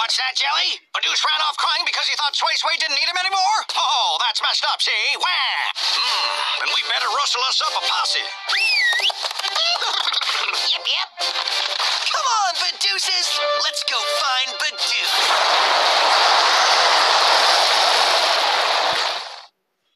What's that, Jelly? Badoosh ran off crying because he thought Sway Sway didn't need him anymore? Oh, that's messed up, see? Wham! And we better rustle us up a posse.